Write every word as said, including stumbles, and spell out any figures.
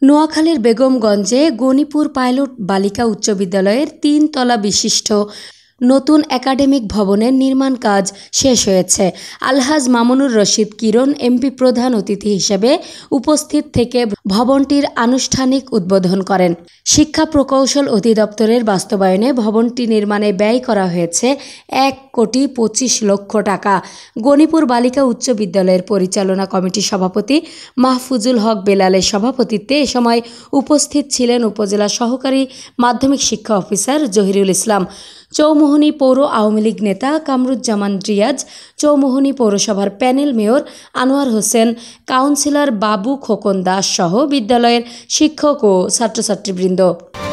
নোয়াখালীর বেগমগঞ্জে গণিপুর পাইলট বালিকা উচ্চ বিদ্যালয়ের তিন তলা বিশিষ্ট নতুন একাডেমিক ভবনের নির্মাণ কাজ শেষ হয়েছে। আলহাজ মামুনুর রশিদ কিরণ এমপি প্রধান অতিথি হিসেবে উপস্থিত থেকে ভবনটির আনুষ্ঠানিক উদ্বোধন করেন। শিক্ষা প্রকৌশল অধিদপ্তরের বাস্তবায়নে ভবনটি নির্মাণে ব্যয় করা হয়েছে এক কোটি পঁচিশ লক্ষ টাকা। গণিপুর বালিকা উচ্চ বিদ্যালয়ের পরিচালনা কমিটির সভাপতি মাহফুজুল হক বেলালের সভাপতিত্বে এ সময় উপস্থিত ছিলেন উপজেলা সহকারী মাধ্যমিক শিক্ষা অফিসার জহিরুল ইসলাম, চৌমুহনী পৌর আওয়ামী লীগ নেতা কামরুজ্জামান রিয়াজ, চৌমুহনী পৌরসভার panel mayor Anwar Hossain, councillor বাবু খোকন দাস সহ বিদ্যালয়ের শিক্ষক ও ছাত্রছাত্রীবৃন্দ।